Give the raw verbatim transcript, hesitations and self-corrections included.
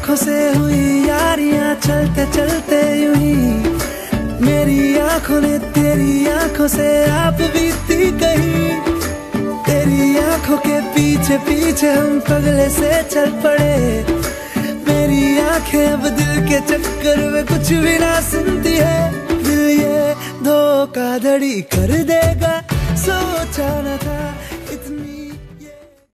आंखों से हुई यारियां चलते चलते यूं ही, मेरी आंखों ने तेरी आंखों से आप बीती कहीं। तेरी आंखों के पीछे पीछे हम पगले से चल पड़े, मेरी आंखें अब दिल के चक्कर में कुछ भी ना सुनती है। दिल ये धोखाधड़ी कर देगा सोचा न था।